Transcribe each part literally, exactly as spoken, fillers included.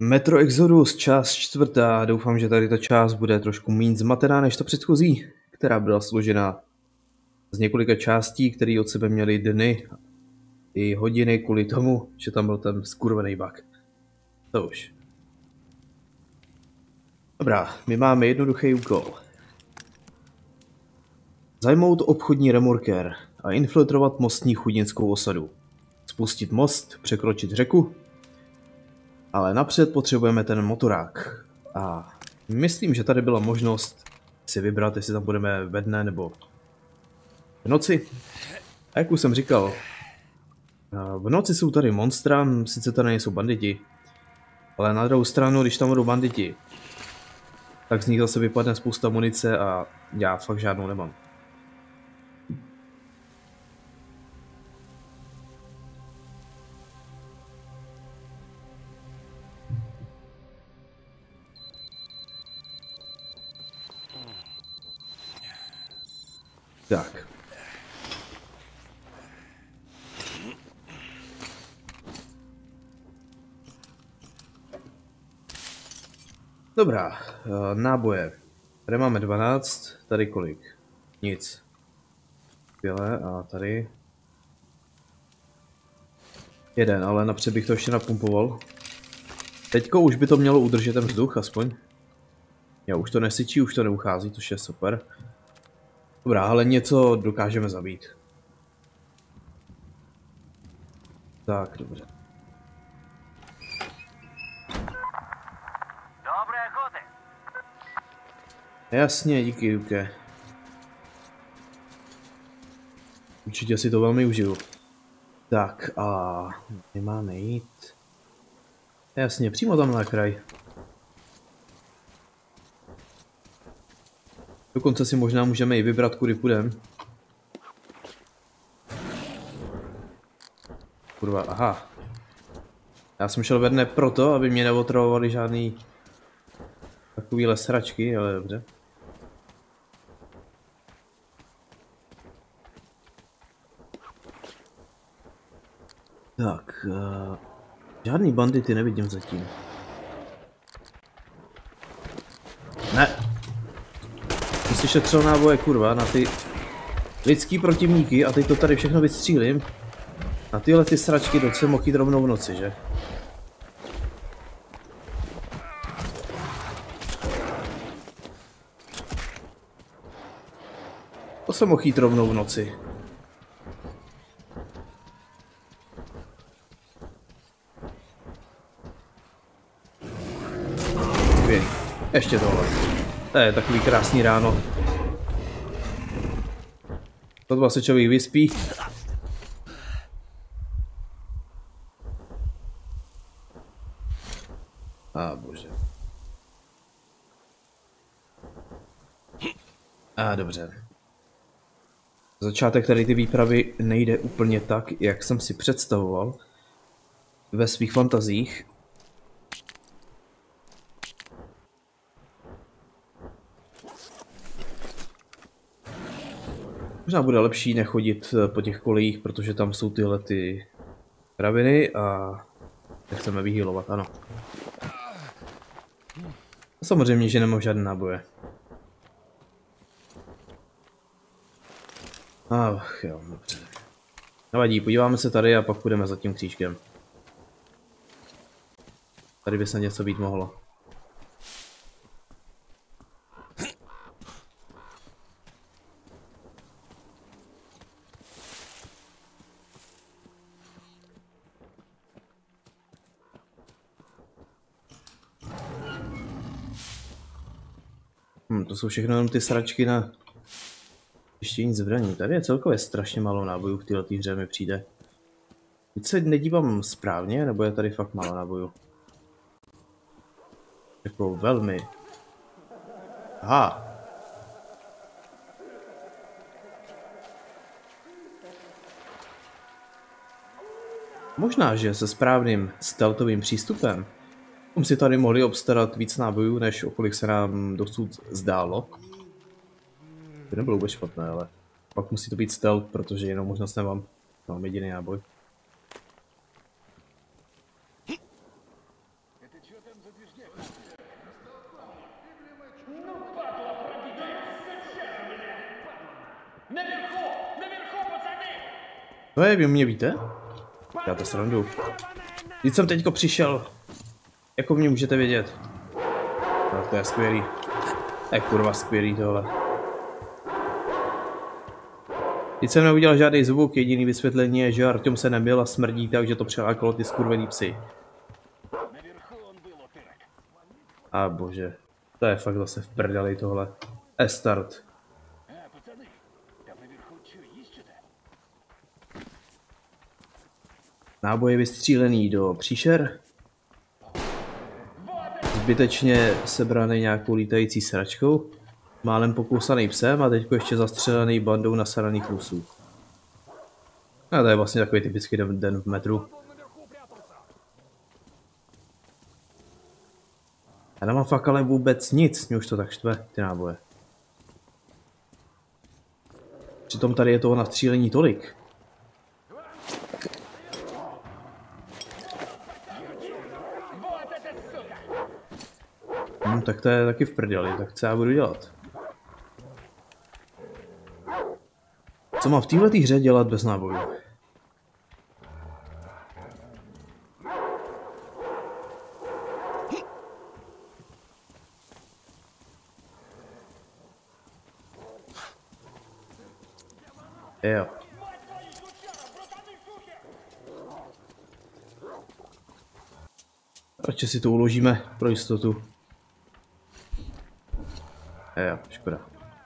Metro Exodus, část čtvrtá. Doufám, že tady ta část bude trošku méně zmatená než ta předchozí, která byla složena z několika částí, které od sebe měly dny i hodiny kvůli tomu, že tam byl ten skurvený bug. To už. Dobrá, my máme jednoduchý úkol. Zajmout obchodní remorkér a infiltrovat mostní chudnickou osadu. Spustit most, překročit řeku, ale napřed potřebujeme ten motorák. A myslím, že tady byla možnost si vybrat, jestli tam budeme ve dne nebo v noci. A jak už jsem říkal, v noci jsou tady monstra, sice tady nejsou banditi, ale na druhou stranu, když tam budou banditi, tak z nich zase vypadne spousta munice a já fakt žádnou nemám. Tak. Dobrá, náboje. Tady máme dvanáct, tady kolik? Nic. Skvěle, a tady? Jeden, ale napřed bych to ještě napumpoval. Teďko už by to mělo udržet ten vzduch aspoň. Jo, už to nesyčí, už to neuchází, což je super. Dobrá, ale něco dokážeme zabít. Tak, dobře. Dobré choty. Jasně, díky, Juke. Určitě si to velmi užiju. Tak, a kde máme jít? Jasně, přímo tam na kraj. Dokonce si možná můžeme i vybrat, kudy půjdem. Kurva, aha. Já jsem šel ve dne proto, aby mě neotravovali žádný takovýhle sračky, ale dobře. Tak, uh, žádný bandity nevidím zatím. Ne. Ty jsi šetřil náboje, kurva, na ty lidský protivníky a teď to tady všechno vystřílím. Na tyhle ty sračky do se mohl jít rovnou v noci, že? To se mohl jít rovnou v noci. Dvě. Ještě tohle. To je takový krásný ráno. Toto se člověk vyspí. A bože. A dobře. Začátek tady ty výpravy nejde úplně tak, jak jsem si představoval ve svých fantazích. Možná bude lepší nechodit po těch kolejích, protože tam jsou tyhle ty kraviny a nechceme vyhýlovat, ano. A samozřejmě, že nemám žádné náboje. Ach jo, dobře. Nevadí, podíváme se tady a pak půjdeme za tím křížkem. Tady by se něco být mohlo. Hm, to jsou všechno jenom ty sračky na čištění zbraní. Tady je celkově strašně málo nábojů v této hře, mi přijde. Teď se nedívám správně, nebo je tady fakt málo nábojů? Jako velmi. Aha. Možná, že se správným stealthovým přístupem bychom si tady mohli obstarat víc nábojů, než o kolik se nám dosud zdálo. To nebylo vůbec špatné, ale pak musí to být stealth, protože jinou možnost nemám. Mám jediný náboj. To je, vy mě víte? Já to srandu. Když jsem teďko přišel. Jako mě můžete vědět? No, to je skvělý. To je kurva skvělý tohle. Teď jsem neudělal žádný zvuk, jediný vysvětlení je, že Artyom se nebyl a smrdí tak, že to přelákalo ty skurvený psy. A bože, to je fakt zase v prdeli tohle. E-start. Náboje vystřílený do příšer. Zbytečně sebraný nějakou lítající sračkou. Málem pokousaný psem a teďko ještě zastřelený bandou nasaraných Rusů. A to je vlastně takový typický den, den v metru. Já nemám fakt ale vůbec nic, mě už to tak štve, ty náboje. Přitom tady je toho nastřílení tolik. Hm, tak to je taky v prdeli, tak co já budu dělat? Co mám v této hře dělat bez nábojů? Jo. Radši si to uložíme pro jistotu. Jo, škoda.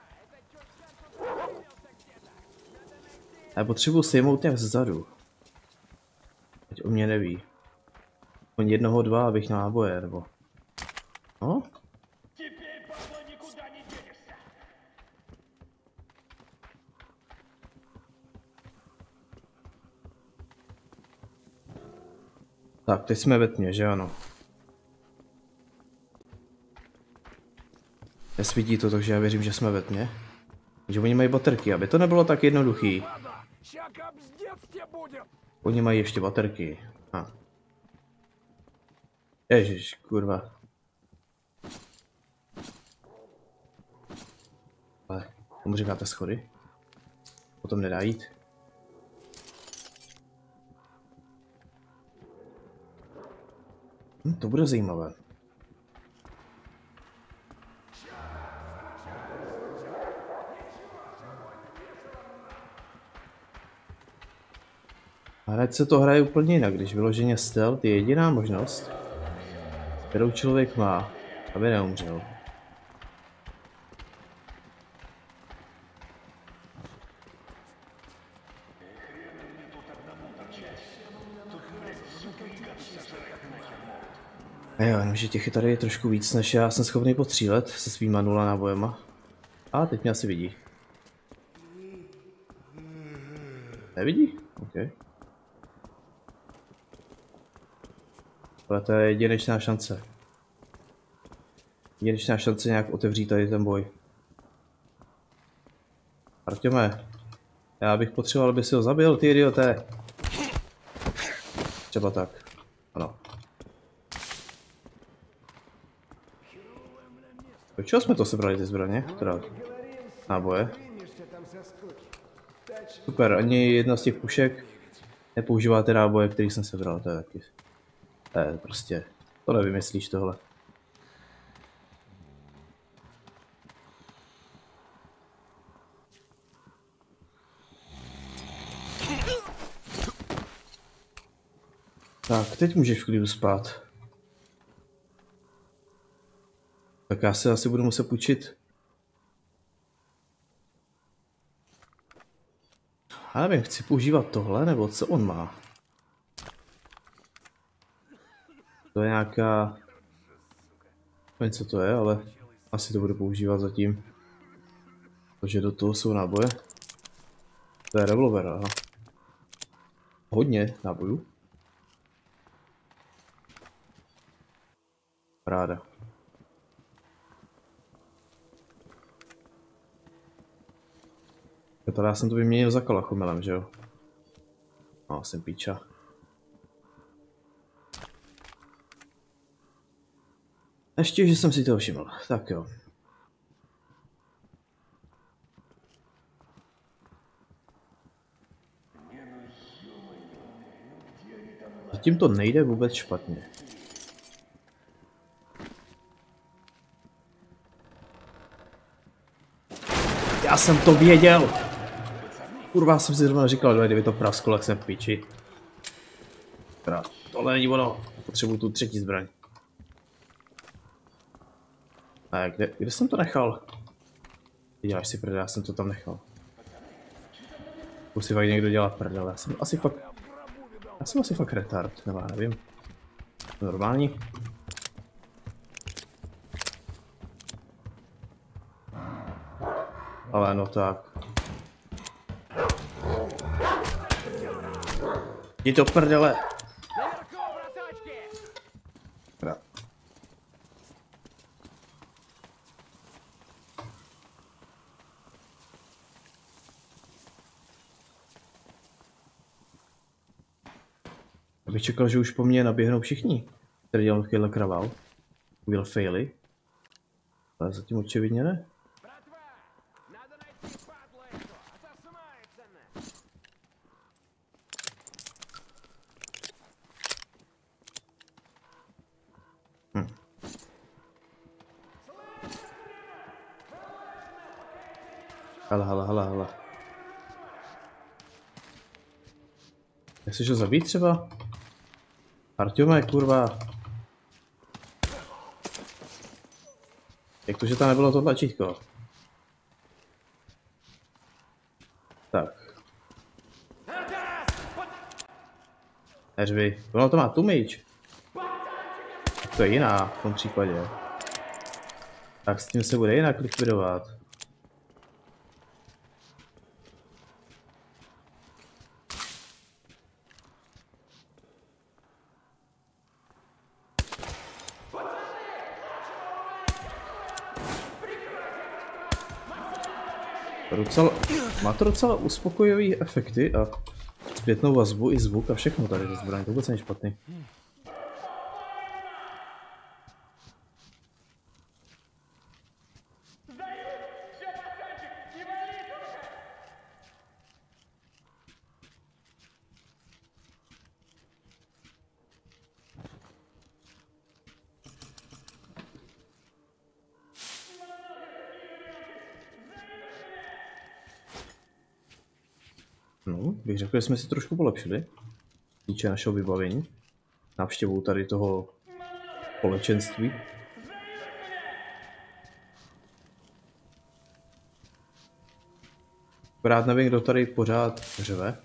Já potřebuji sejmout nějak zezadu. Teď o mě neví. On jednoho, dva, abych na náboje, nebo... No? Tak, teď jsme ve tmě, že ano? Nesvítí to, takže já věřím, že jsme ve tmě. Že oni mají baterky, aby to nebylo tak jednoduchý. Oni mají ještě baterky. Ha. Ježiš, kurva. Ale, tomu říkáte schody? Potom nedá jít. Hm, to bude zajímavé. A hned se to hraje úplně jinak, když vyloženě stealth je jediná možnost, kterou člověk má, aby neumřel. A jo, jenomže těch je tady trošku víc, než já jsem schopný potřílet se svýma nula nábojema. A teď mě asi vidí. Nevidí? OK. Ale to je jedinečná šance. Jedinečná šance nějak otevřít tady ten boj. Artyome, já bych potřeboval, aby si ho zabil, ty idioté. Třeba tak. Ano. Do čeho jsme to sebrali, ty zbraně? Teda náboje. Super, ani jedna z těch pušek nepoužívá ty náboje, který jsem sebral, to je taky. To je prostě, to nevymyslíš tohle. Tak, teď můžeš v klidu spát. Tak já se asi budu muset půjčit. Já nevím, chci používat tohle, nebo co on má? To je nějaká... Nevím, co to je, ale asi to budu používat zatím. Protože do toho jsou náboje. To je revolver, aha. Hodně nábojů. Ráda. Tady já jsem to vyměnil za kalachomelem, že jo? No, jsem píča. Ještě, že jsem si toho všiml. Tak jo. Zatím to nejde vůbec špatně. Já jsem to věděl! Kurva, jsem si zrovna říkal, kdyby to prasklo, jak jsem v piči. Teda, tohle není ono. Potřebuju tu třetí zbraň. A kde, kde jsem to nechal? Děláš si prdel, já jsem to tam nechal. Musí fakt někdo dělat prdel, já jsem asi fakt... Já jsem asi fakt retard, nebo já nevím. Normální. Ale no tak. Je to prdele. Teda. Abych čekal, že už po mně naběhnou všichni, který dělal takovýhle kravál. Will faily. Ale zatím očividně ne. Hm. Hala, hala, hala, hala. Chceš ho zabít třeba? Arťome, kurva. Jak to, že tam nebylo to tlačítko? Tak. Neřvi. Ono to má tu myč. To je jiná v tom případě. Tak s tím se bude jinak likvidovat. Docela, má to docela uspokojivý efekty a zpětnou vazbu i zvuk a všechno tady do zbraně, to vůbec není špatný. No, bych řekl, že jsme si trošku polepšili. Týče našeho vybavení. Návštěvou tady toho společenství. Rád nevím, kdo tady pořád řve.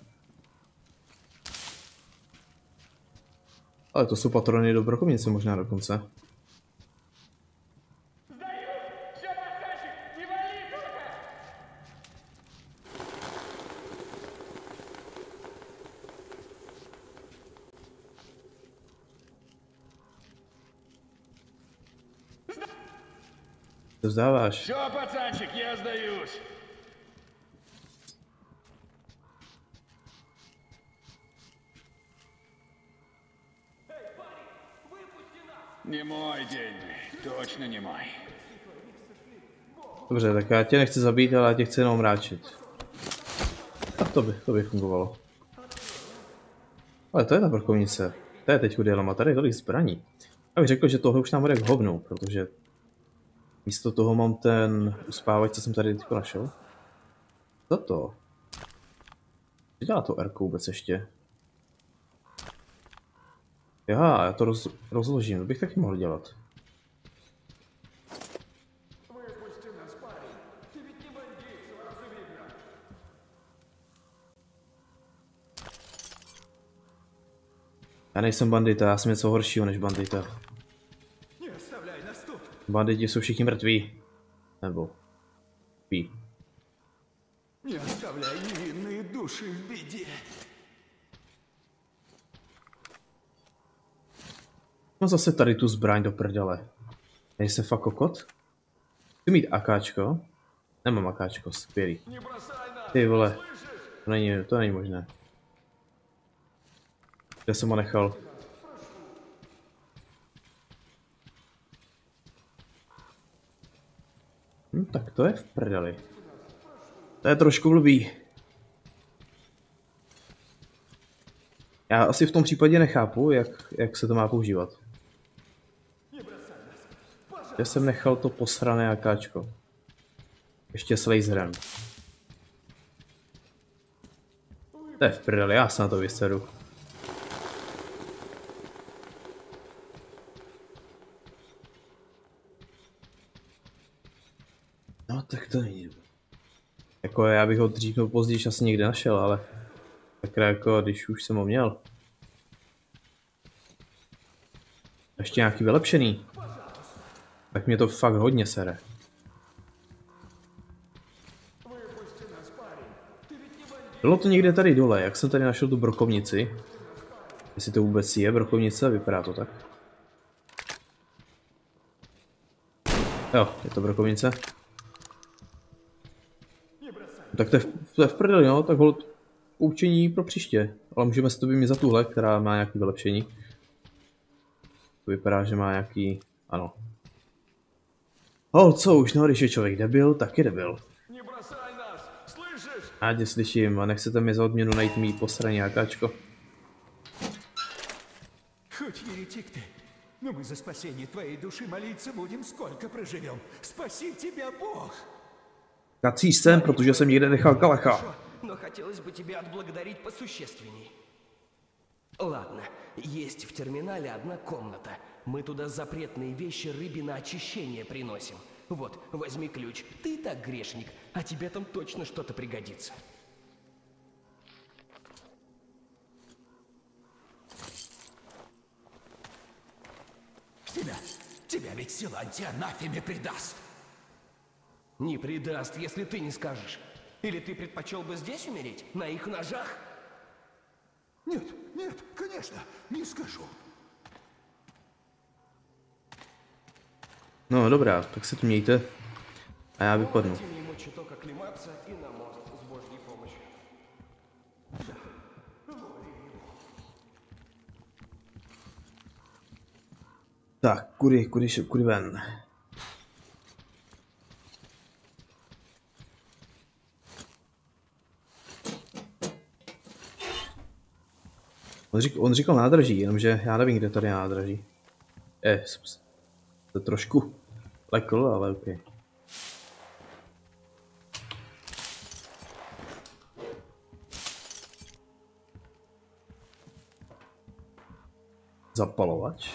Ale to jsou patrony do brokovnice možná dokonce. To vzdáváš. Все, пацанчик, я сдаюсь. Не мой день, точно не мой. Dobře, tak já tě nechci zabít, ale já tě chci jenom mráčit. Tak to by, to by fungovalo. Ale to je ta brokovnice. To je teď udělám a tady je tolik zbraní. Já bych řekl, že tohle už nám bude k hovnu, protože místo toho mám ten uspávač, co jsem tady teď našel. Co to? Co dělá to R vůbec ještě? Aha, já to roz, rozložím, to bych taky mohl dělat. Já nejsem bandita, já jsem něco horšího než bandita. Banditi jsou všichni mrtví. Nebo pí. Не оставляй невинные души в беде. No zase tady tu zbraň do prdele. Nejsem fakt kokot? Chci mít akáčko? Nemám akáčko, skvělý. Ty vole, to není, to není možné. Kde jsem ho nechal? Hm, tak to je v prdeli. To je trošku blbý. Já asi v tom případě nechápu, jak, jak se to má používat. Já jsem nechal to posrané akáčko. Ještě s laserem. To je v prdeli, já se na to vysedu. No tak to není. Jako já bych ho dřív nebo později asi někde našel, ale tak jako když už jsem ho měl. Ještě nějaký vylepšený. Tak mě to fakt hodně sere. Bylo to někde tady dole, jak jsem tady našel tu brokovnici. Jestli to vůbec je brokovnice, vypadá to tak. Jo, je to brokovnice. Tak to je, v, to je v prdeli, no, tak hold poučení pro příště. Ale můžeme si to vyměnit za tuhle, která má nějaké vylepšení. To vypadá, že má nějaký, ano. Hold, co už, no, když je člověk debil, tak je debil. Já tě slyším a nechcete mi za odměnu najít mý posraný akáčko. Хоть еретик ты, но мы за спасение твоей души молиться будем, сколько проживем. Спаси тебя, Бог! Kacíš jsem, protože jsem někde nechal kalacha. Но хотелось бы тебя отблагодарить посущественней. Ладно, есть в терминале одна комната. Мы туда запретные вещи рыбе на очищение приносим. Вот, возьми ключ. Ты и так грешник, а тебе там точно что-то пригодится. Тебя, тебя ведь Силантий анафеме предаст. Не предаст, если ты не скажешь. Или ты предпочел бы здесь умереть, на их ножах? Нет, нет, конечно, не скажу. No dobrá, tak se tu mějte. A já vypadnu. Дайте ему чуток оклематься и на мост с Божьей помощью. Tak, kudy, kudy, kudy ven. On, řík, on říkal nádraží, jenomže já nevím, kde tady je nádraží. Eh, to trošku lekl, ale ok. Zapalovač.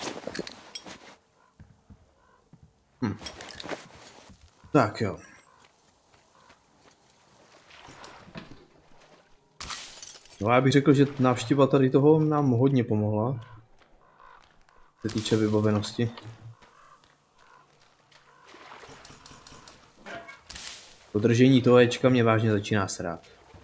Hm. Tak jo. No já bych řekl, že návštěva tady toho nám hodně pomohla. Co se týče vybavenosti. Podržení toho Ečka mě vážně začíná srát.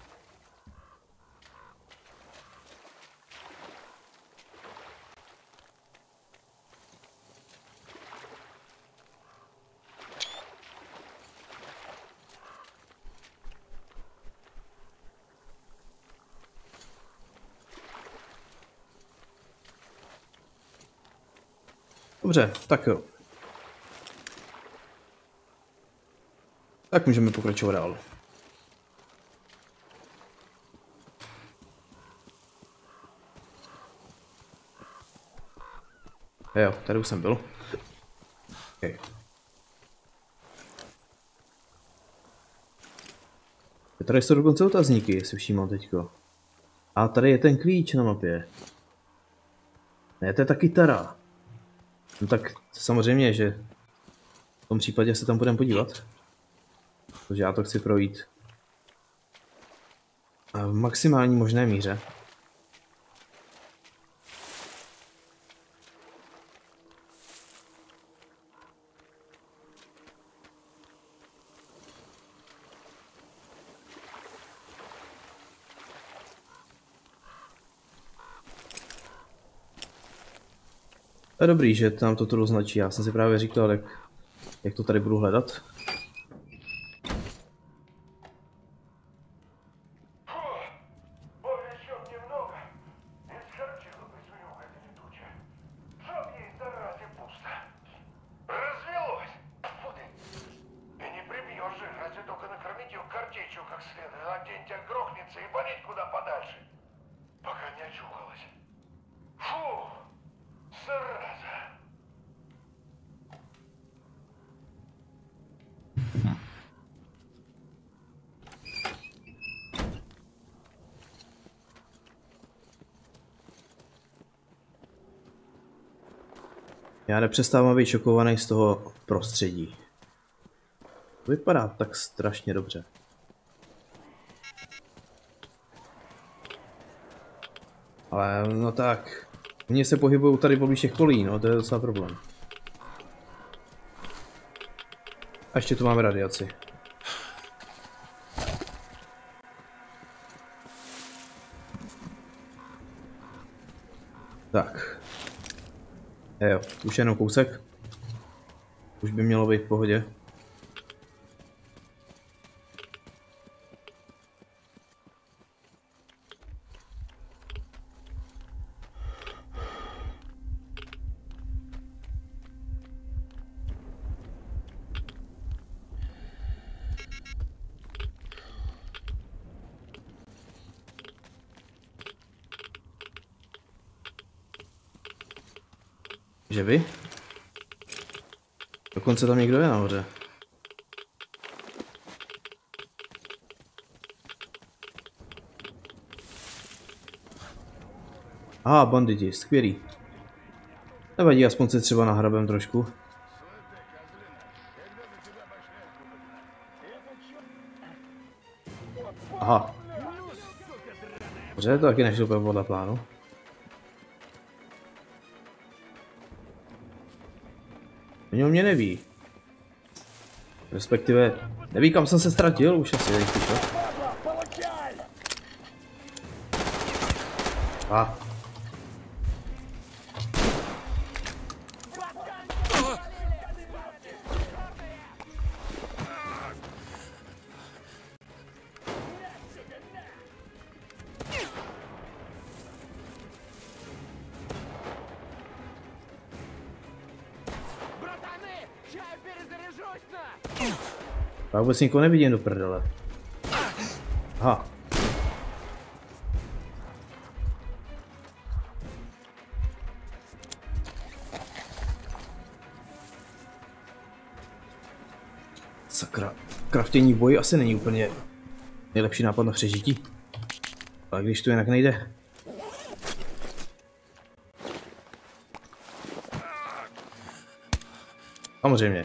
Dobře, tak jo. Tak můžeme pokračovat dál. Jo, tady už jsem byl. Okay. Tady jsou dokonce otazníky, jestli všímám teďko. A tady je ten klíč na mapě. Ne, to je ta kytara. No tak samozřejmě, že v tom případě se tam budeme podívat. Protože já to chci projít a v maximální možné míře. Je dobrý, že nám to tu označí. Já jsem si právě říkal, jak, jak to tady budu hledat. как следует, а день тебя грохнется и болеть куда подальше, пока не очухалась. Фу, зараза. Já nepřestávám být šokovaný z toho prostředí. Vypadá tak strašně dobře. Ale no tak, oni se pohybují tady poblíž těch polí, no to je docela problém. A ještě tu máme radiaci. Tak. Jo, už jenom kousek. Už by mělo být v pohodě. Že vy? Dokonce tam někdo je nahoře. Aha, banditi, skvělý. Nevadí, aspoň se třeba nahrabem trošku. Aha. Dobře, to taky nešlo úplně podle plánu. Oni o mě neví. Respektive, neví, kam jsem se ztratil, už asi nejsi to. A. Já vůbec nikoho nevidím do prdele. Aha. Sakra. Kraftění v boji asi není úplně nejlepší nápad na přežití. Ale když to jinak nejde. Samozřejmě.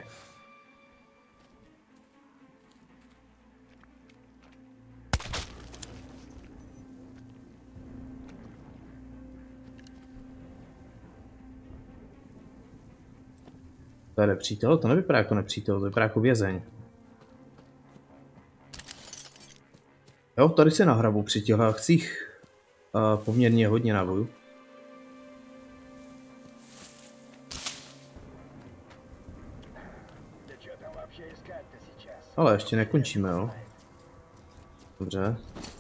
To je nepřítel? To nevypadá jako nepřítel, to vypadá jako vězeň. Jo, tady se nahrabu při těch akcích uh, poměrně hodně nábojů. Ale ještě nekončíme, jo? Dobře.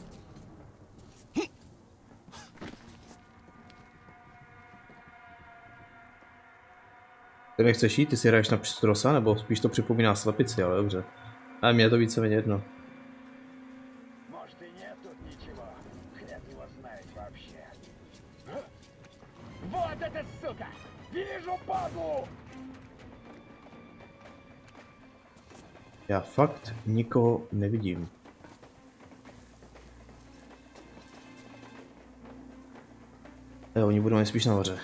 Ty nechceš jít? Ty si hraješ na pstrosa, nebo spíš to připomíná slepici, ale dobře. Ale mě je to víceméně jedno. Já fakt nikoho nevidím. Jo, oni budou nejspíš nahoře.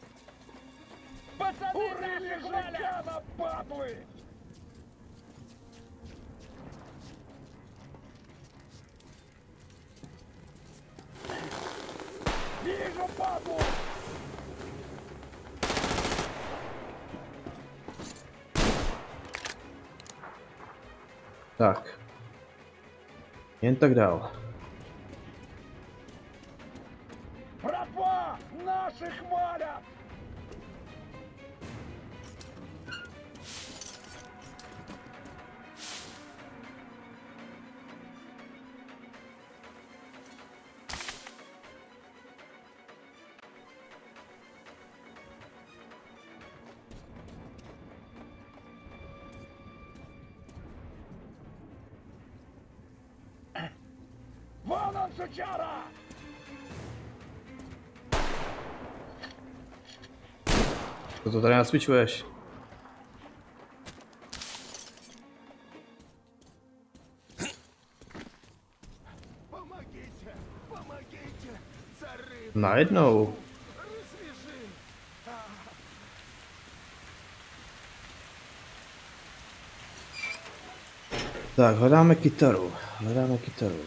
Tak. Jen tak dál. Братва! Наших валят! Вон он, сучара! Co to tady nacvičuješ? Помогите! Помогите! Цары! Najednou. Развяжи! Tak, hledáme kytaru. Hledáme kytaru.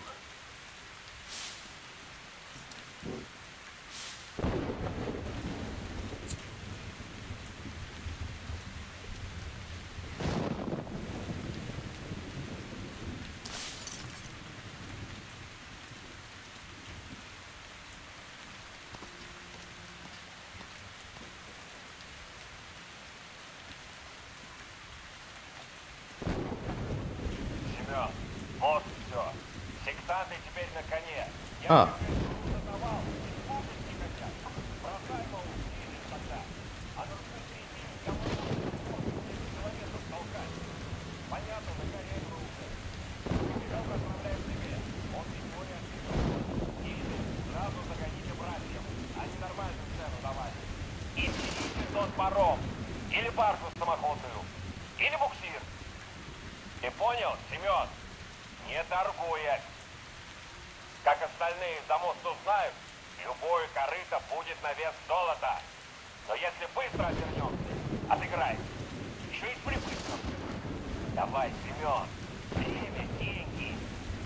Семен, вот все. Сектанты теперь на коне. Я А, задавал, помнишь, не хотят. Бросай, мол, или тогда. А ну что середине, я могу человека толкать. Понятно, на коне рука. Серега отправляем тебе. Он ведь более ответственный. Или сразу загоните братьев. Они нормальную цену давали. И берите тот паром. Или баржу самоходную. Или буксир. Ты понял, Семен? Не торгуясь. Как остальные за мост узнают, любое корыто будет на вес золота. Но если быстро отвернемся, отыграй. Еще и с прибытком. Давай, Семен. Время, деньги.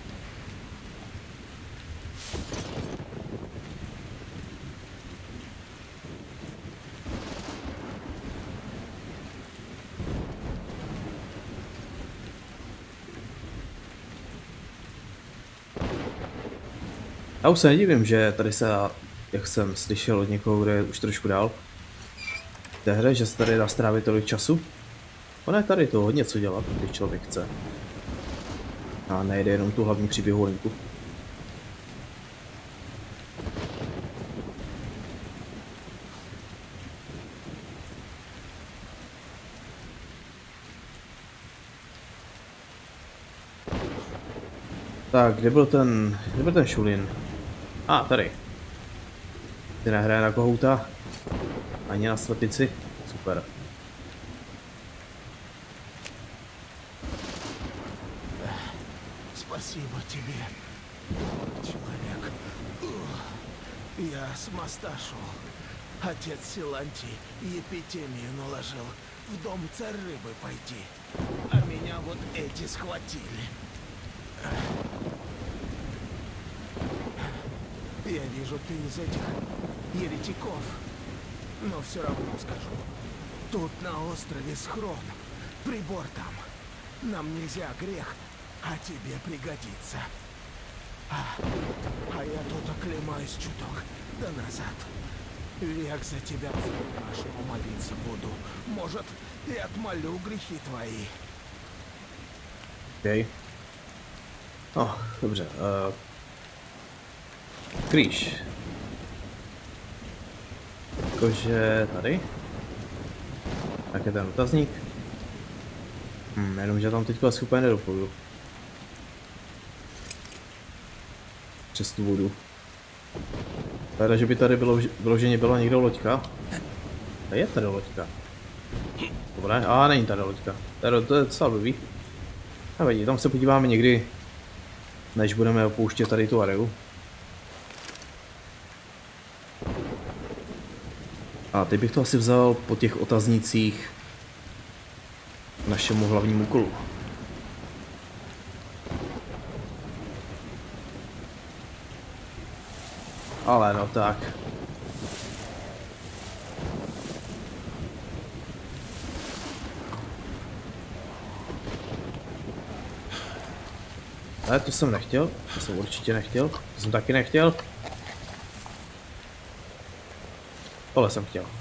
já už se nedivím, že tady se, jak jsem slyšel od někoho, kde je už trošku dál v té hře, že se tady dá strávit tolik času. Ono je tady to hodně co dělat, když člověk chce. A nejde jenom tu hlavní příběhovou linku. Tak, kde byl ten, kde byl ten Šulin? A, ah, tady. Ty nehraje na kohouta. Ani na slepici. Super. Спасибо тебе, человек. Я с моста шел. Отец Силантий епитемию наложил в дом царь рыбы пойти. А меня вот эти схватили. Я вижу, ты из этих еретиков. Но все равно скажу. Тут на острове схрон. Прибор там. Нам нельзя грех, а тебе пригодится. А, а я тут оклемаюсь чуток. Да назад. Век за тебя нашему молиться буду. Может, и отмолю грехи твои. Okej. Okay. No, dobře. Uh, Kříž. Jakože tady. Tak je ten otazník. Hm, jenomže tam teďka asi úplně nedopůjdu. Přes tu vodu. Teda, že by tady bylo, vyloženě byla někde loďka. A je tady loďka. Dobré, a není tady loďka. Tady to je docela blbý. Nevadí, tam se podíváme někdy, než budeme opouštět tady tu areu. A teď bych to asi vzal po těch otaznících k našemu hlavnímu úkolu. Ale no tak. Ale to jsem nechtěl, to jsem určitě nechtěl, to jsem taky nechtěl. Tohle jsem chtěl.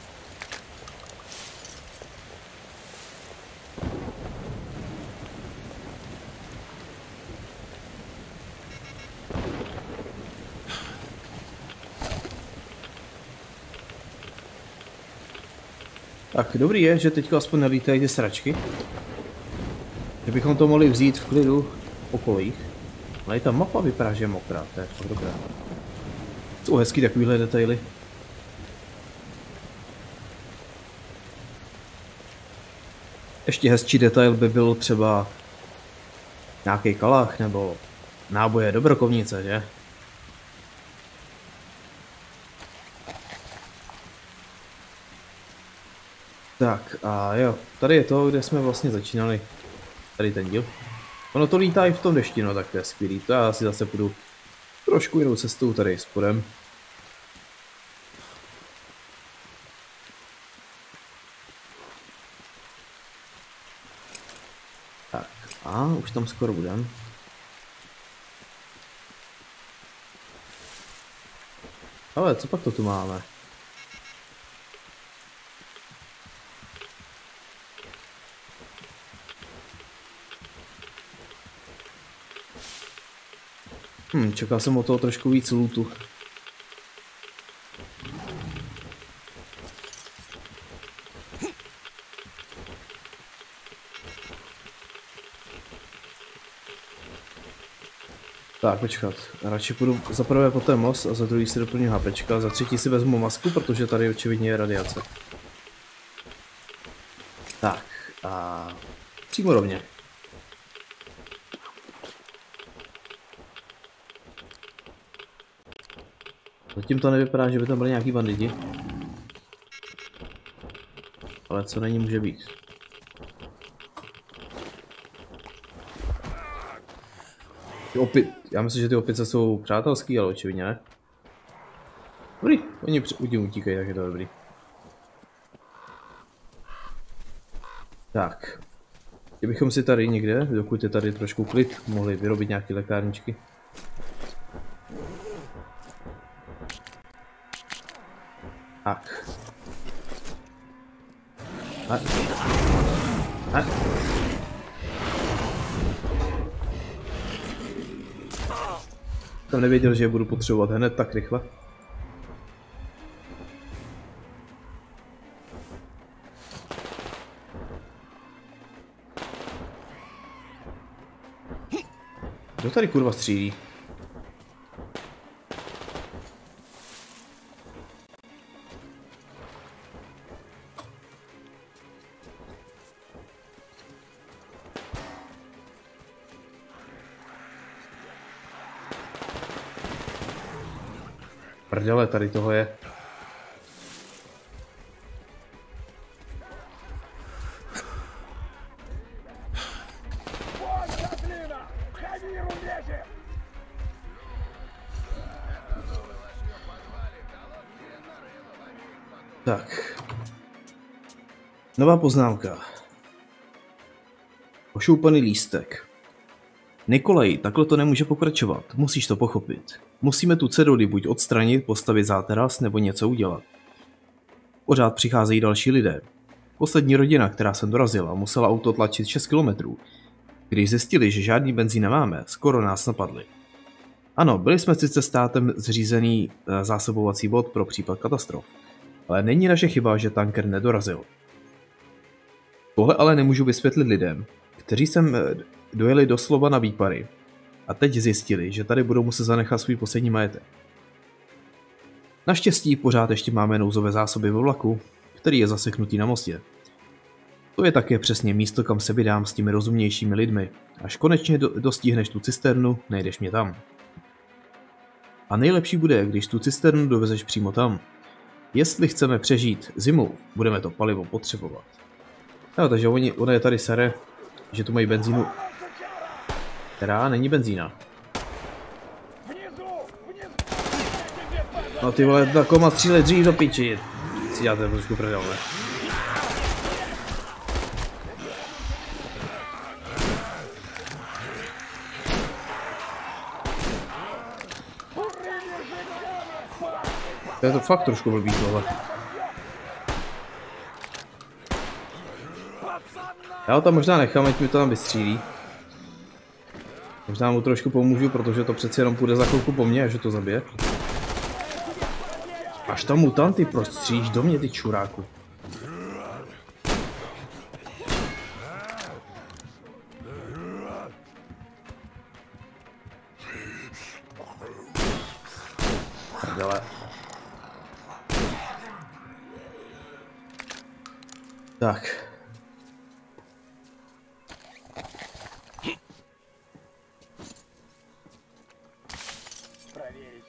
Tak dobrý je, že teďka aspoň nelítají ty sračky. Kdybychom to mohli vzít v klidu v okolích. Ale i ta mapa vypadá, že je mokrá, to je fakt dobré. Jsou hezký takovýhle detaily. Ještě hezčí detail by byl třeba nějaký kalach nebo náboje do brokovnice, že? Tak a jo, tady je to, kde jsme vlastně začínali. Tady ten díl. Ono to lítá i v tom dešti, no tak to je skvělý. To já si zase půjdu trošku jinou cestou tady spodem. Tak a už tam skoro budem. Ale co pak to tu máme? Hm, čekal jsem o toho trošku víc lootu. Tak, počkat. Radši půjdu za prvé po ten most a za druhý si doplním HPčka, za třetí si vezmu masku, protože tady očividně je radiace. Tak, a přímo rovně. Zatím to nevypadá, že by tam byly nějaký banditi. Ale co není, může být. Ty opět, já myslím, že ty opice jsou přátelský, ale očividně ne. Dobrý, oni tím utíkají, tak je to dobrý. Tak. Kdybychom si tady někde, dokud je tady trošku klid, mohli vyrobit nějaké lékárničky. Tak. Tak. Tak. Jsem nevěděl, že je budu potřebovat hned tak rychle. Kdo tady kurva střílí? Prdele, tady toho je. Tak. Nová poznámka. Ošoupaný lístek. Nikolaj, takhle to nemůže pokračovat. Musíš to pochopit. Musíme tu ceduli buď odstranit, postavit záteras, nebo něco udělat. Pořád přicházejí další lidé. Poslední rodina, která sem dorazila, musela auto tlačit šest kilometrů. Když zjistili, že žádný benzín nemáme, skoro nás napadli. Ano, byli jsme sice státem zřízený zásobovací bod pro případ katastrof, ale není naše chyba, že tanker nedorazil. Tohle ale nemůžu vysvětlit lidem, kteří sem dojeli doslova na výpary a teď zjistili, že tady budou muset zanechat svůj poslední majetek. Naštěstí pořád ještě máme nouzové zásoby ve vlaku, který je zaseknutý na mostě. To je také přesně místo, kam se vydám s těmi rozumnějšími lidmi. Až konečně do dostihneš tu cisternu, nejdeš mě tam. A nejlepší bude, když tu cisternu dovezeš přímo tam. Jestli chceme přežít zimu, budeme to palivo potřebovat. No, takže oni, ona je tady sere, že tu mají benzínu, která není benzína. No ty vole, ta koma stříle dřív do piči. Si děláte trošku prdel, ne? To je to fakt trošku blbý tohle. Já ho tam možná nechám, ať mi to tam vystřílí. Možná mu trošku pomůžu, protože to přeci jenom půjde za chvilku po mně, až to zabije. Až tam mutanty prostříš do mě, ty čuráku. Prdele. Tak.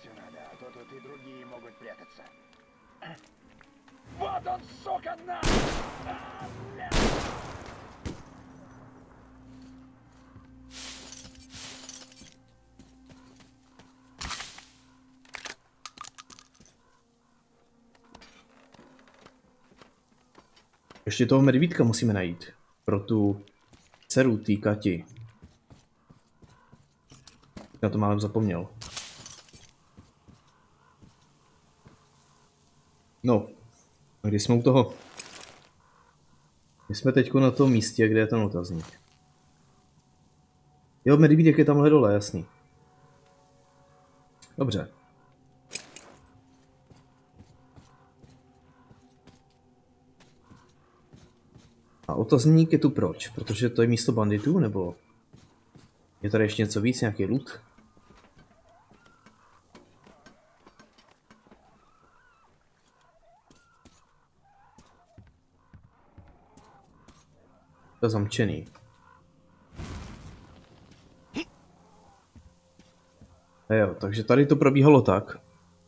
Поторопиться надо, а то тут и другие могут прятаться. Вот он, сука, на! А, бля! Ještě toho medvídka musíme najít. Pro tu dceru té Kati. Já to málem zapomněl. No, když jsme u toho. My jsme teď na tom místě, kde je ten otazník. Jo, medvídek je tamhle dole, jasný. Dobře. A otazník je tu proč? Protože to je místo banditů, nebo je tady ještě něco víc, nějaký loot? To je zamčený. A jo, takže tady to probíhalo tak,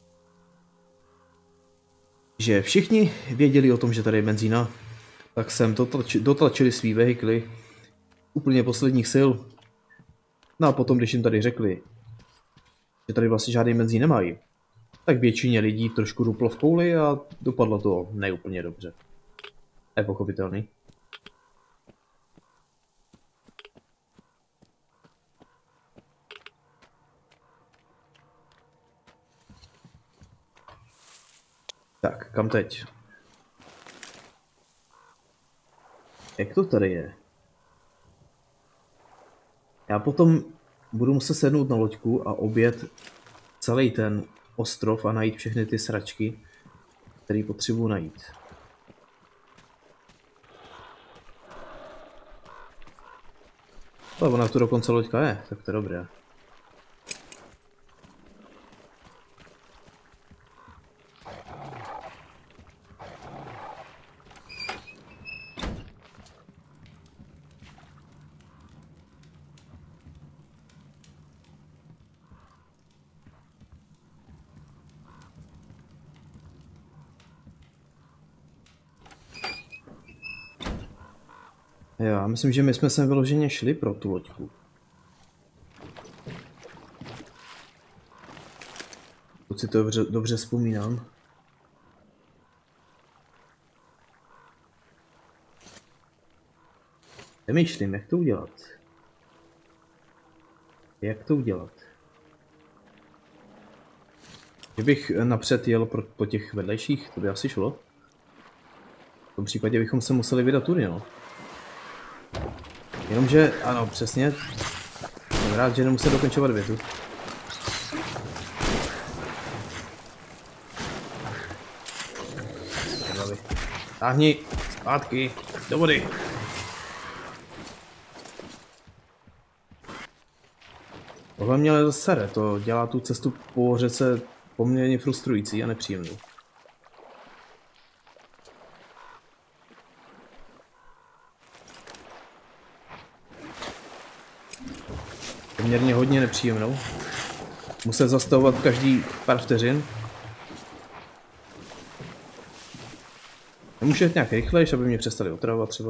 že všichni věděli o tom, že tady je benzína, tak sem dotlači, dotlačili svý vehikly úplně posledních sil. No a potom, když jim tady řekli, že tady vlastně žádný benzín nemají, tak většině lidí trošku ruplo v kouli a dopadlo to neúplně dobře. Je pochopitelný. Tak, kam teď? Jak to tady je? Já potom budu muset sednout na loďku a objet celý ten ostrov a najít všechny ty sračky, které potřebuji najít. Ale ona tu dokonce loďka je, tak to je dobré. Jo, já myslím, že my jsme sem vyloženě šli pro tu loďku. Pokud si to dobře, dobře vzpomínám. Přemýšlím, jak to udělat. Jak to udělat? Kdybych napřed jel pro, po těch vedlejších, to by asi šlo. V tom případě bychom se museli vydat tudy, no. Jenomže, ano, přesně. Jsem rád, že nemusím dokončovat větu. Táhni, zpátky, do vody. Tohle mě ale sere, to dělá tu cestu po řece poměrně frustrující a nepříjemnou. Poměrně hodně nepříjemnou. Muset zastavovat každý pár vteřin. Nemůžu jít nějak rychlejš, aby mě přestali otravovat třeba.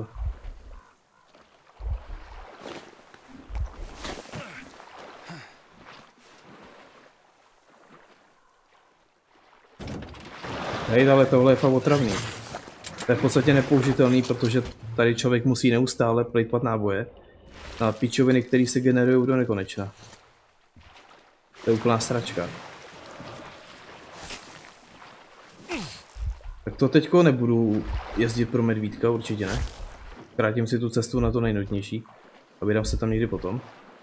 Hej, ale tohle je fakt otravný. To je v podstatě nepoužitelný, protože tady člověk musí neustále plejtvat náboje na pičoviny, které se generují do nekonečna. To je úplná sračka. Tak to teďko nebudu jezdit pro medvídka, určitě ne. Krátím si tu cestu na to nejnutnější a vydám se tam někdy potom.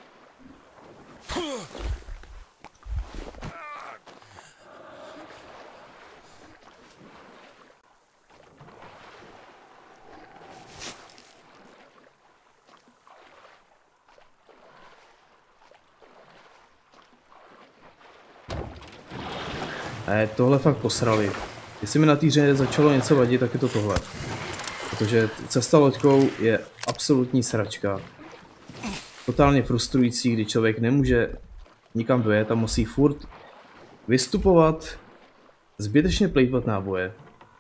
Ne, tohle fakt posrali. Jestli mi na té hře začalo něco vadit, tak je to tohle. Protože cesta loďkou je absolutní sračka. Totálně frustrující, kdy člověk nemůže nikam dojet a musí furt vystupovat, zbytečně plýtvat náboje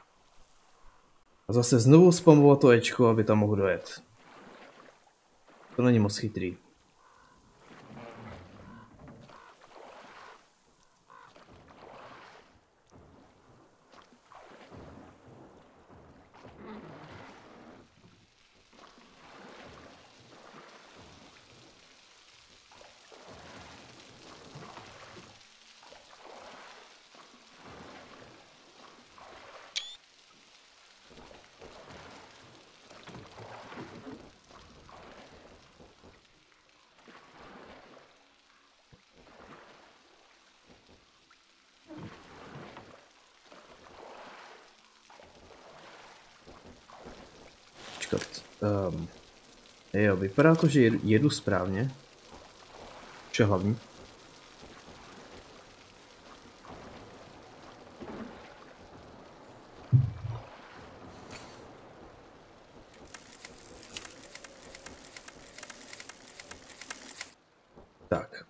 a zase znovu spamovat to Ečko, aby tam mohl dojet. To není moc chytrý. Um, jo, vypadá to, že jedu, jedu správně. Vše hlavní. Tak.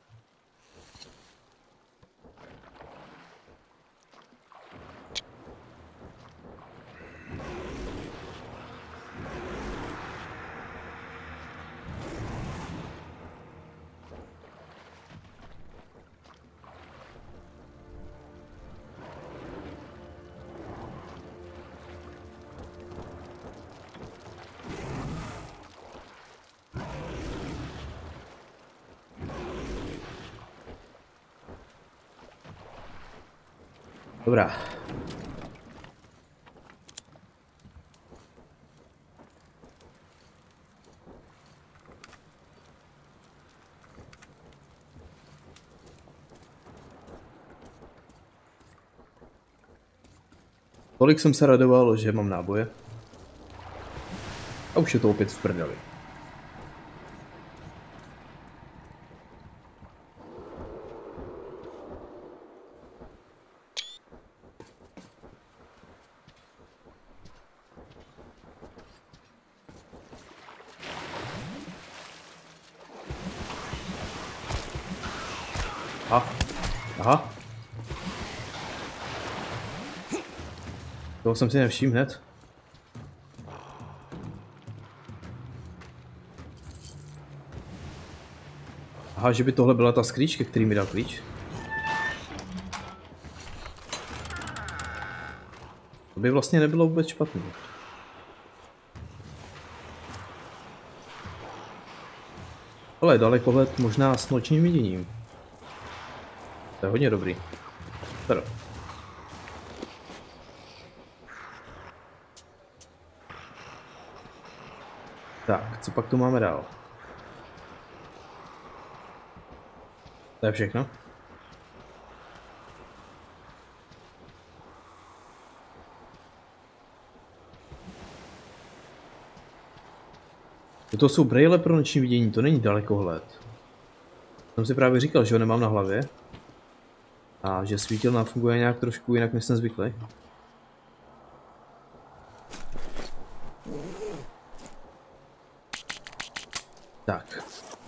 Dobrá. Tolik jsem se radoval, že mám náboje. A už je to opět v prdeli. Aha. Aha. Toho jsem si nevšiml hned. Aha, že by tohle byla ta sklíčka, který mi dal klíč. To by vlastně nebylo vůbec špatné. Ale dalekohled možná s nočním viděním. To je hodně dobrý. Tady. Tak, co pak tu máme dál? To je všechno. To jsou brejle pro noční vidění, to není dalekohled. Jsem si právě říkal, že ho nemám na hlavě. A že svítilna funguje nějak trošku jinak, než jsem zvyklý. Tak.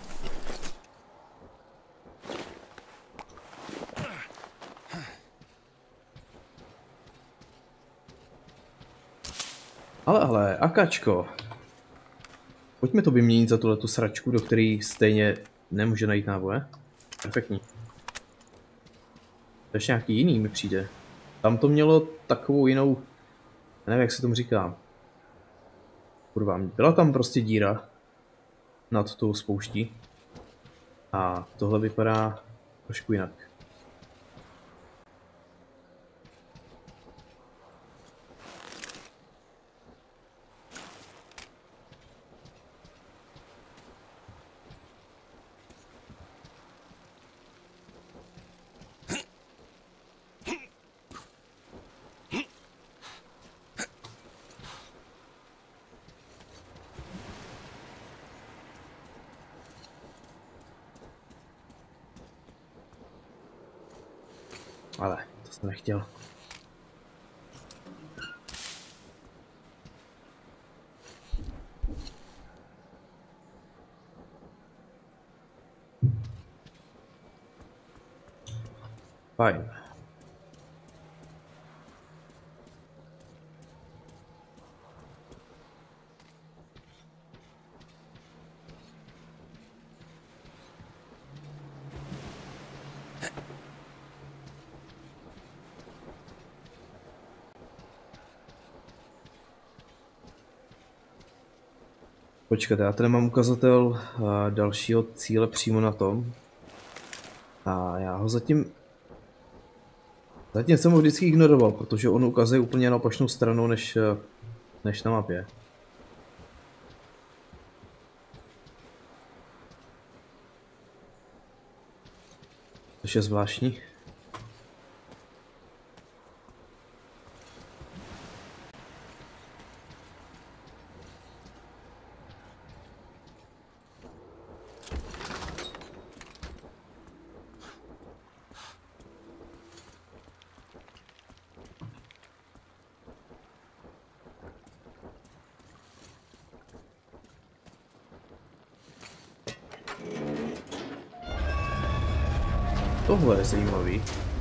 Ale, ale, akačko. Pojďme to vyměnit za tuhletu sračku, do které stejně nemůže najít náboje. Perfektní. To ještě nějaký jiný mi přijde. Tam to mělo takovou jinou... Nevím, jak se tomu říká. Kurva, byla tam prostě díra nad tou spouští. A tohle vypadá trošku jinak. Ale to jsem nechtěl. Fajn. Počkejte, já tady mám ukazatel uh, dalšího cíle přímo na tom. A já ho zatím... Zatím jsem ho vždycky ignoroval, protože on ukazuje úplně na opačnou stranu, než, než na mapě. Což je zvláštní. Tohle je zajímavý.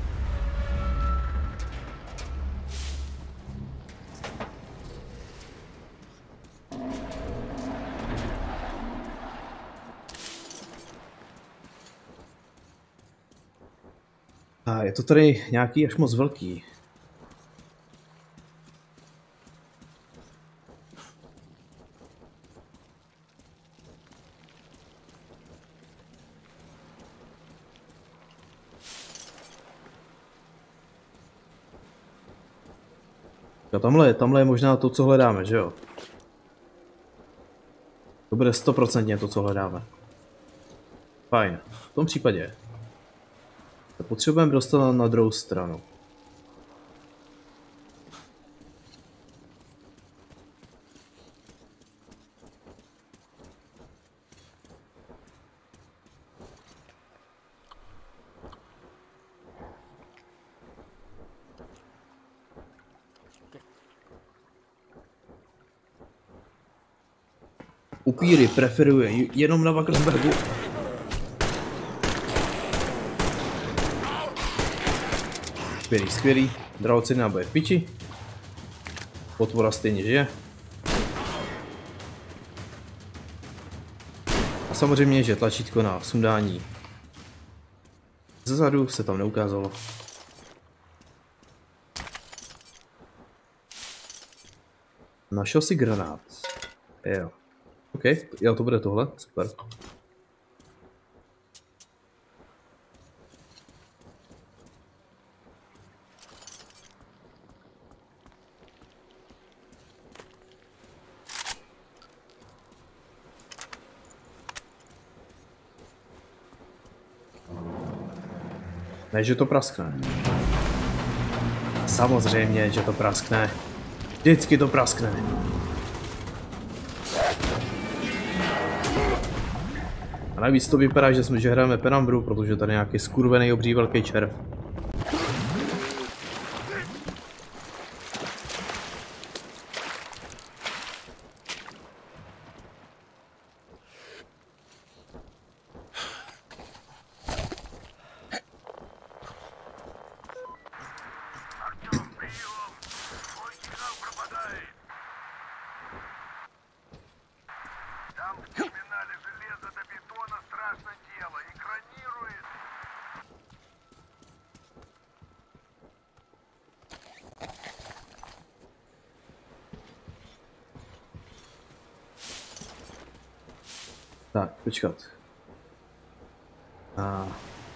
A je to tady nějaký až moc velký. A tamhle, tamhle je možná to, co hledáme, že jo? To bude stoprocentně to, co hledáme. Fajn. V tom případě potřebujeme dostat na druhou stranu. Upíry preferuje jenom na Wackersbergu. Skvělý, skvělý. Drahocenný náboj v piči. Potvora stejně žije. A samozřejmě, že tlačítko na sundání zezadu se tam neukázalo. Našel si granát. Jo. OK, jo, to bude tohle, super. Ne, že to praskne. Samozřejmě, že to praskne. Vždycky to praskne. A navíc to vypadá, že jsme že hrajeme Penumbru, protože tady nějaký skurvený obří velký červ. Tak, počkat. A...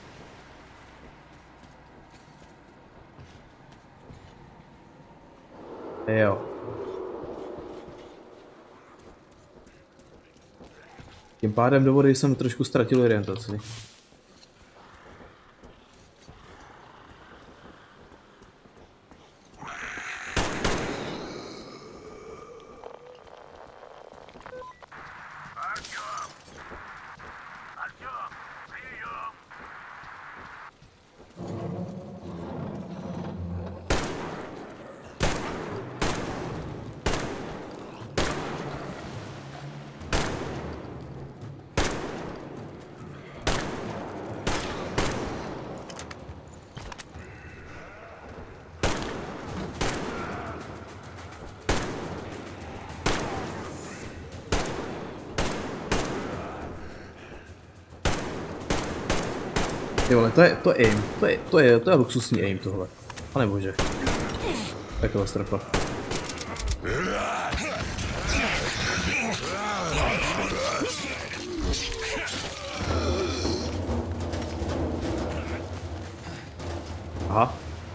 Jo. Tím pádem do vody jsem trošku ztratil orientaci. Ty vole, to je, to je aim, to je, to je, to je luxusní aim tohle. Pane bože. Taková strapa. Aha.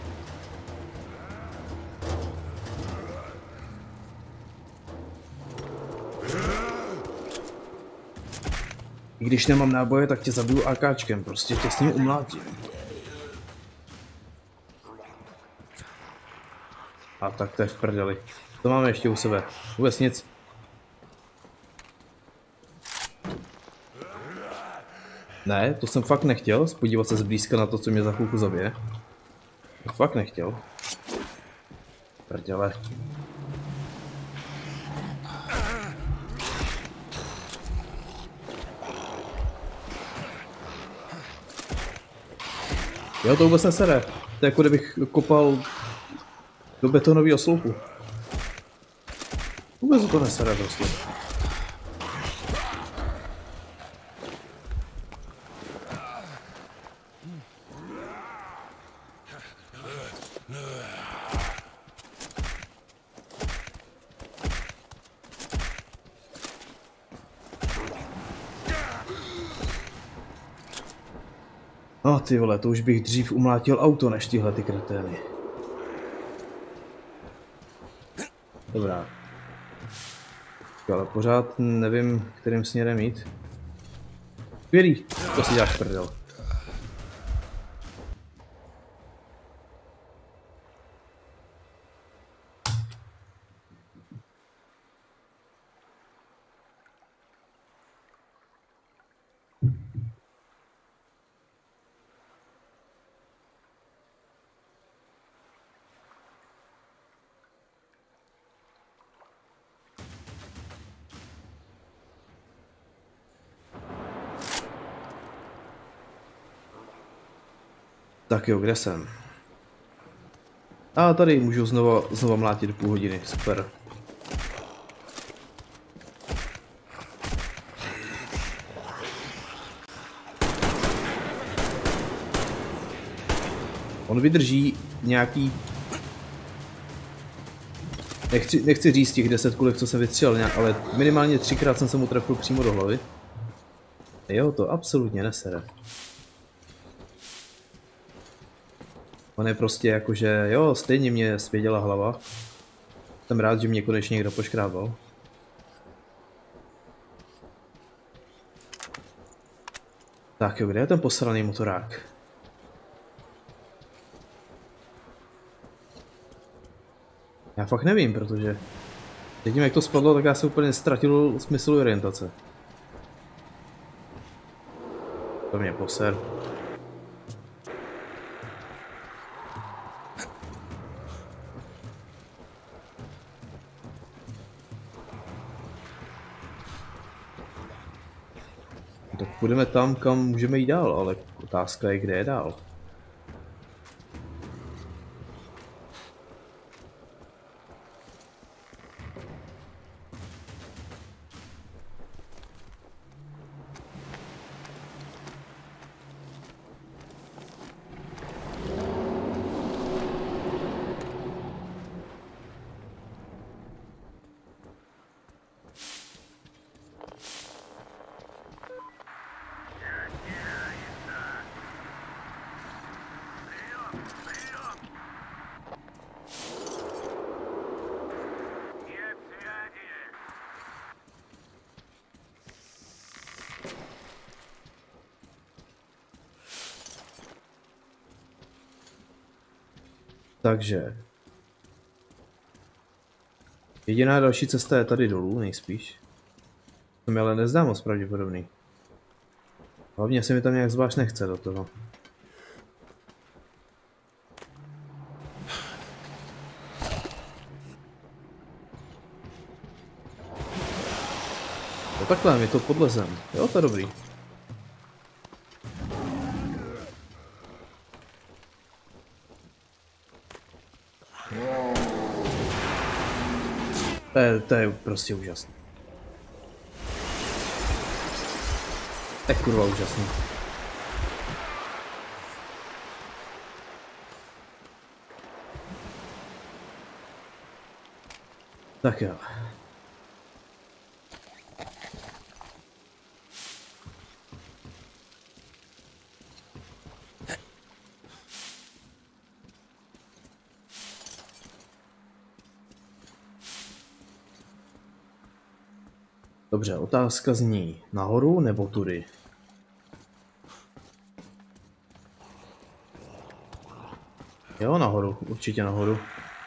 I když nemám náboje, tak tě zabiju AKčkem, prostě tě s ním umlátím. A tak to je v prdeli. To máme ještě u sebe. Vůbec nic. Ne, to jsem fakt nechtěl, podívat se zblízka na to, co mě za chvilku zabije. To fakt nechtěl. Prdele. Jo, to vůbec nesere. To je jako kdybych kopal do betonového sloupu. Vůbec to nesere prostě. No ty vole, to už bych dřív umlátil auto než tyhle ty kretény. Dobrá. Ale pořád nevím, kterým směrem jít. Skvělý, to si děláš prdel. Tak jo, kde jsem? A tady můžu znova, znova mlátit půl hodiny, super. On vydrží nějaký... Nechci, nechci říct těch deset kulek, co jsem vystřelil, ale minimálně třikrát jsem se mu trefil přímo do hlavy. Jo, to absolutně nesere. On je prostě jakože, jo, stejně mě svěděla hlava. Jsem rád, že mě konečně někdo poškrábal. Tak jo, kde je ten posraný motorák? Já fakt nevím, protože... Teď jak to spadlo, tak já jsem úplně ztratil smysl orientace. To mě poser. Tak půjdeme tam, kam můžeme jít dál, ale otázka je, kde je dál. Takže... Jediná další cesta je tady dolů, nejspíš. To mi ale nezdá moc pravděpodobný. Hlavně se mi tam nějak zvlášť nechce do toho. No takhle, my to podlezem. Jo, to je dobrý. To je, to je prostě úžasné. To je kurva úžasný. Tak jo. Dobře, otázka zní nahoru nebo tudy? Jo, nahoru, určitě nahoru.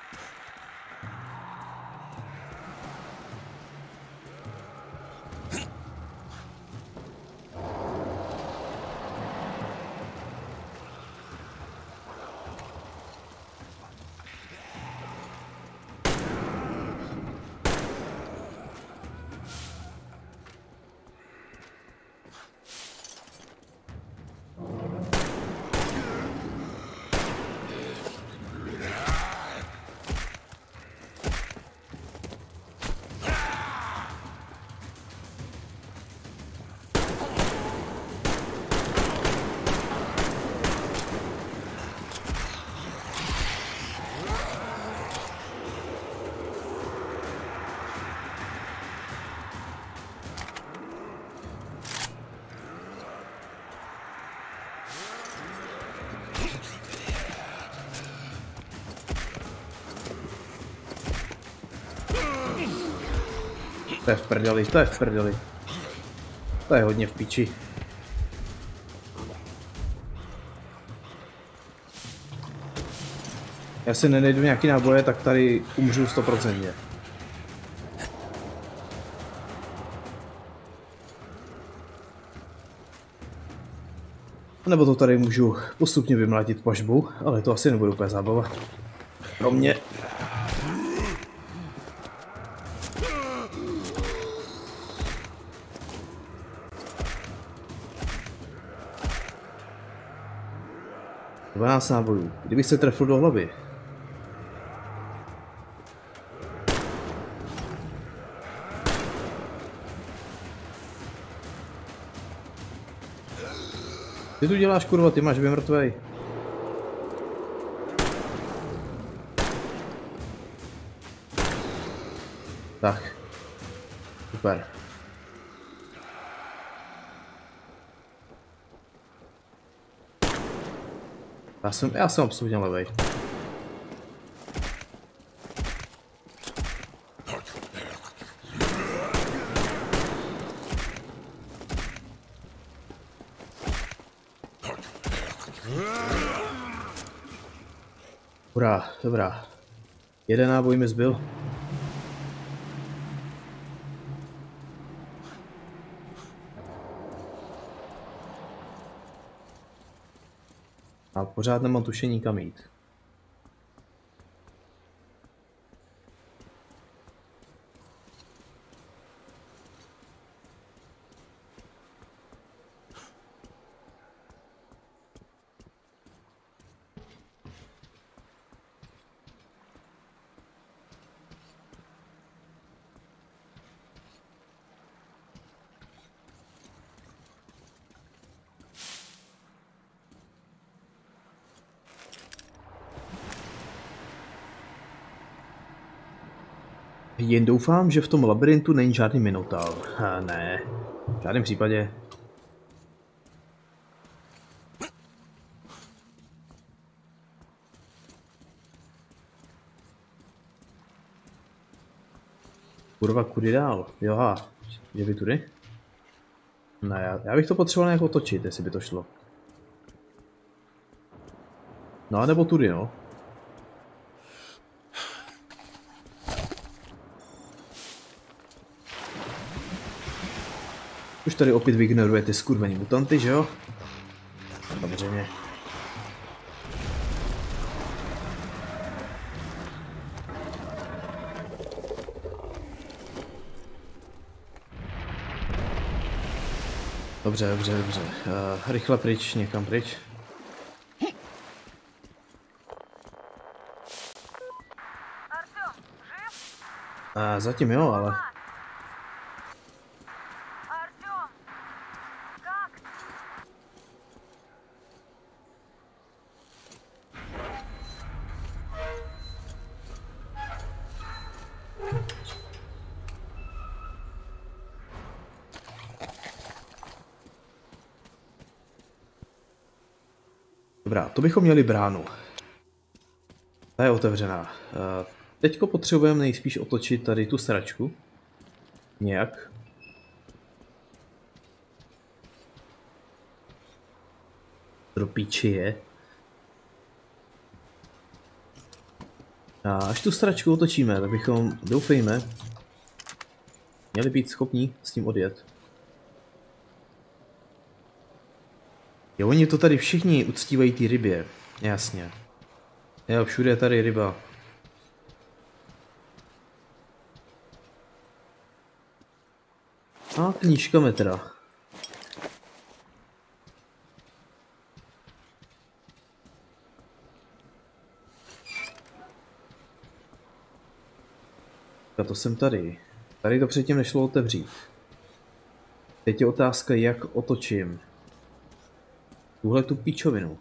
To je v prdeli, to je v prdeli. To je hodně v piči. Já si nenajdu nějaký náboje, tak tady umřu sto procent. Nebo to tady můžu postupně vymlátit pažbu, ale to asi nebude úplně zábava. Pro mě. dvanáct nábojů. Kdybych se trefil do hlavy. Ty tu děláš, kurva, ty máš dvě mrtvej. Tak. Super. Já jsem, já jsem absolutně levej. Hurá, dobrá. Jeden náboj mi zbyl. A pořád nemám tušení kam jít. Jen doufám, že v tom labirintu není žádný minotaur. Ha, ne, v žádném případě. Kurva, kudy dál? Jo, že by tudy? Ne, já, já bych to potřeboval nějak otočit, jestli by to šlo. No, nebo tudy, no. Už tady opět vyignoruje ty skurvený mutanty, že jo? Samozřejmě. Dobře, dobře, dobře. Uh, rychle pryč, někam pryč. Uh, zatím jo, ale... Dobrá, to bychom měli bránu. Ta je otevřená. Teďko potřebujeme nejspíš otočit tady tu sračku. Nějak. To do píči je. A až tu stračku otočíme, tak bychom, doufejme, měli být schopni s tím odjet. Jo, oni to tady všichni uctívají ty rybě, jasně. Jo, všude je tady ryba. A knížka metra. A to jsem tady. Tady to předtím nešlo otevřít. Teď je otázka, jak otočím tuhle tu píčovinu.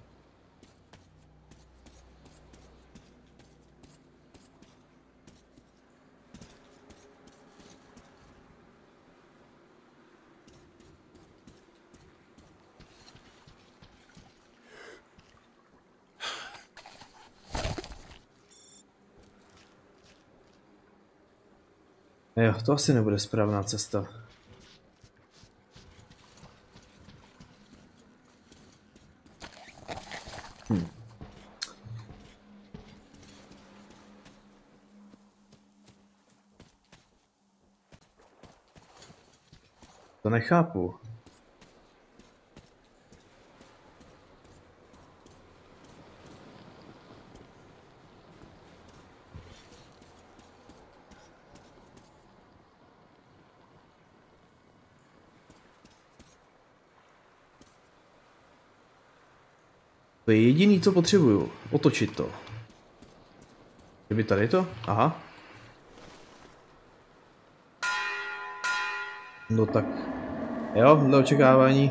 Jo, to asi nebude správná cesta. Hm. To nechápu. To je jediný, co potřebuju. Otočit to. Kdyby tady to? Aha. No tak. Jo, dle očekávání.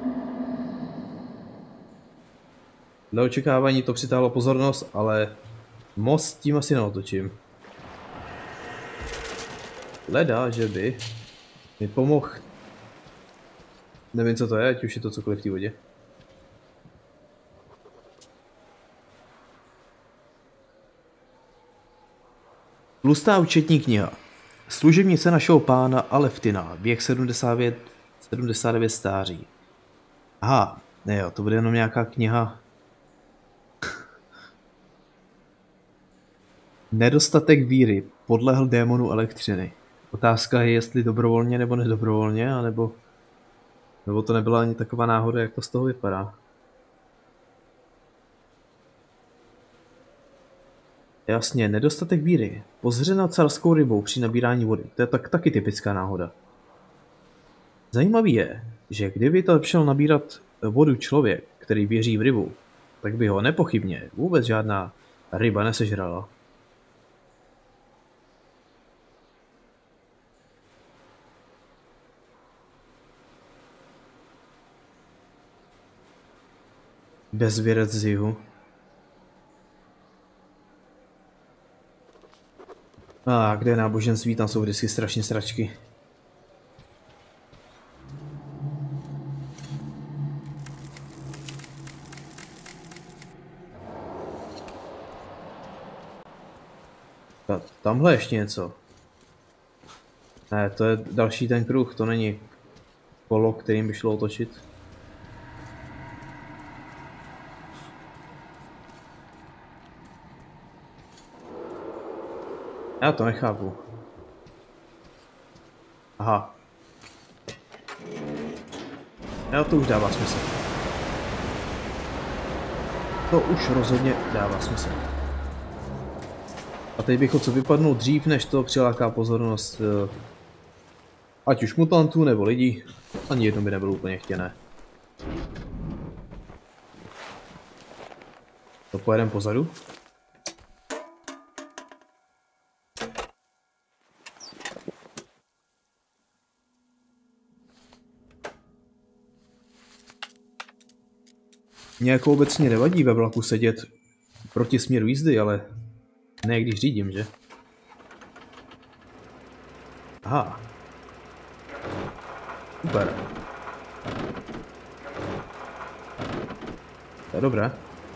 Dle očekávání to přitáhlo pozornost, ale most tím asi neotočím. Leda, že by mi pomohl. Nevím, co to je, ať už je to cokoliv v té vodě. Tlustá účetní kniha. Služebnice našeho pána Aleftina, věk sedmdesát devět, sedmdesát devět stáří. Aha, ne jo, to bude jenom nějaká kniha. Nedostatek víry podlehl démonu elektřiny. Otázka je, jestli dobrovolně nebo nedobrovolně, anebo nebo to nebyla ani taková náhoda, jak to z toho vypadá. Jasně, nedostatek víry. Pozřena carskou rybou při nabírání vody. To je tak, taky typická náhoda. Zajímavý je, že kdyby to šel nabírat vodu člověk, který věří v rybu, tak by ho nepochybně vůbec žádná ryba nesežrala. Bezvěrec z jihu. A ah, kde je náboženství, tam jsou vždycky strašně sračky. Ta, tamhle ještě něco. Ne, to je další ten kruh, to není kolo, kterým by šlo otočit. Já to nechápu. Aha. Já to už dává smysl. To už rozhodně dává smysl. A teď bych ho co vypadnout dřív, než to přiláká pozornost ať už mutantů nebo lidí. Ani jedno by nebylo úplně chtěné. To pojedeme pozadu. Mně jako obecně nevadí ve vlaku sedět proti směru jízdy, ale ne když řídím, že? Aha. Super. To je dobré.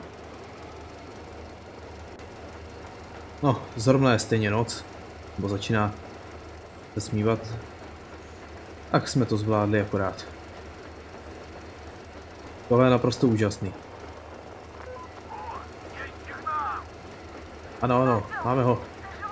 No, zrovna je stejně noc. Nebo začíná se smívat. Tak jsme to zvládli akorát. Tohle je naprosto úžasný. Ano, ano, máme ho.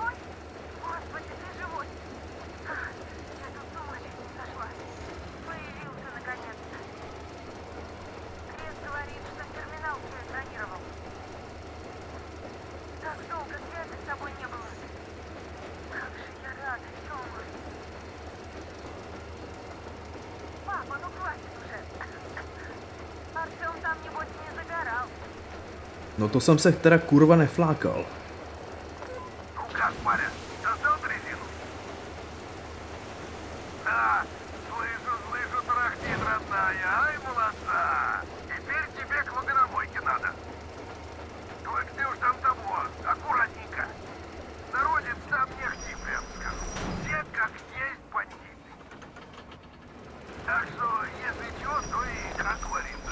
No to jsem se teda kurva neflákal. Ну как, парень, достал дрезину? Да, слышу, слышу, тарахтит, родная. Ай, молодца. Теперь тебе к вагономойке надо. Только ты уж там того, аккуратненько. Народец сам не хти, прям скажу. Все как есть бандиты. Так что, если чё, то и как говорится.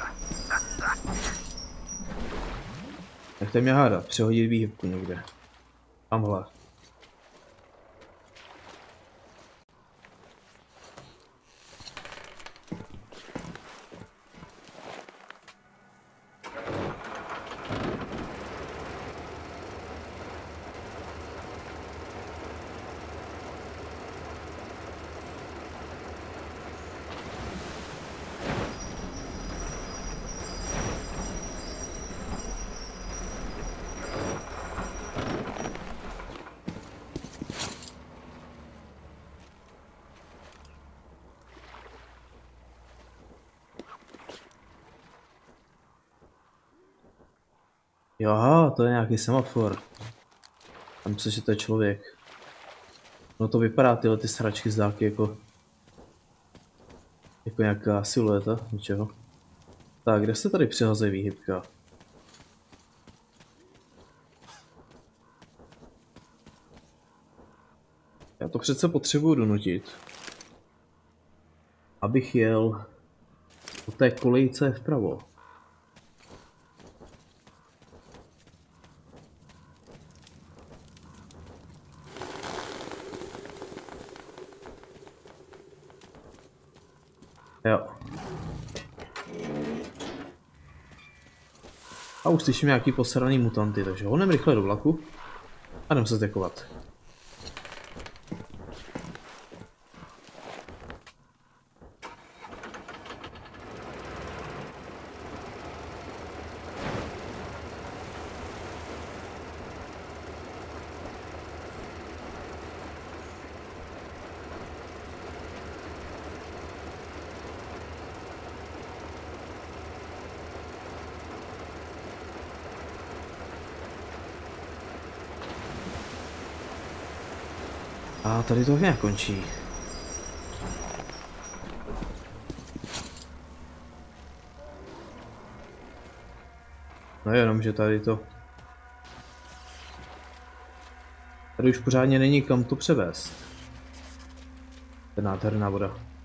Nechte mě hádat, přehodit výhybku někde. Tamhle. Jo, aha, to je nějaký semafor. Tam myslím, že to je člověk. No to vypadá tyhle ty sračky z dálky jako... Jako nějaká silueta, něčeho. Tak, kde se tady přihazuje výhybka? Já to přece potřebuju donutit. Abych jel po té kolejce vpravo. Jo. A už slyším nějaký posraný mutanty, takže honem rychle do vlaku a jdem se zdekovat. A tady to nějak končí. No jenom, že tady to... Tady už pořádně není kam to převést. To je nádherná voda.